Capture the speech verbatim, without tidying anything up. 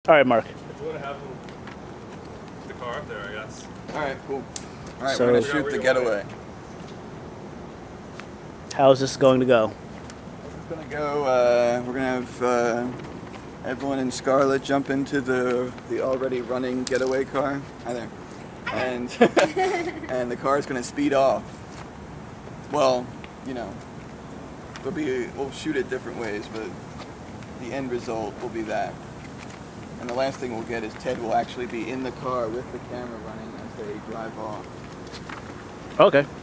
All right, Mark. If you want to have the car up there, I guess. All right, cool. All right, So- we're gonna shoot the getaway. How is this going to go? We're gonna go. Uh, we're gonna have uh, Evelyn and Scarlett jump into the the already running getaway car. Hi there. And and the car is gonna speed off. Well, you know, we'll be we'll shoot it different ways, but the end result will be that. And the last thing we'll get is Ted will actually be in the car with the camera running as they drive off. Okay.